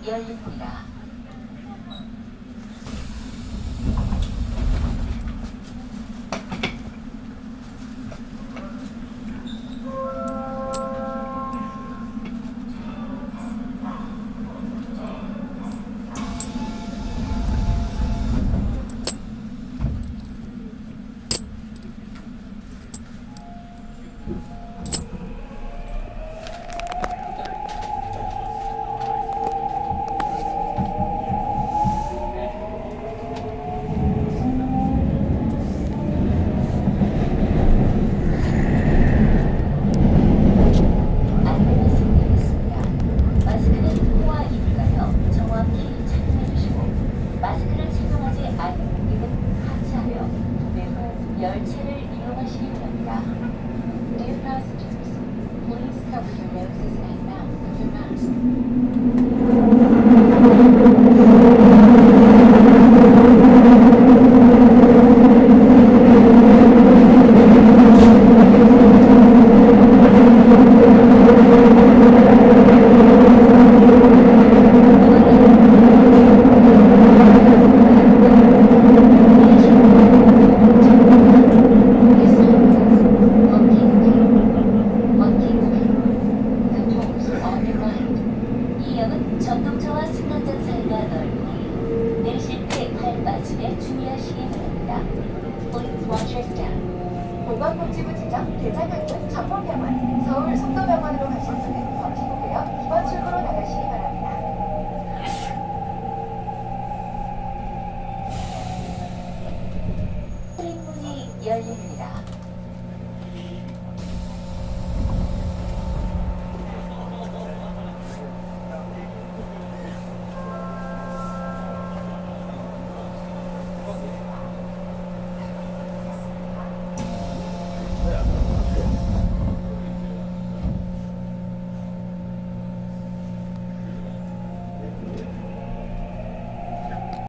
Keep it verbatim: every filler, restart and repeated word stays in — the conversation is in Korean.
열립니다. 열차를 이용하시기 바랍니다. Dear passengers, please cover your noses and mouth with your mask. 전동차와 승강장 사이가 넓으니 내리실 때 발 빠짐에 주의하시기 바랍니다. Please watch your step. 보건복지부 지정 대장학교 전문병원 서울 속도병원으로 가실 분은 잠시후고요. 이번 출구로 나가시기 바랍니다. 출입문이 열립니다.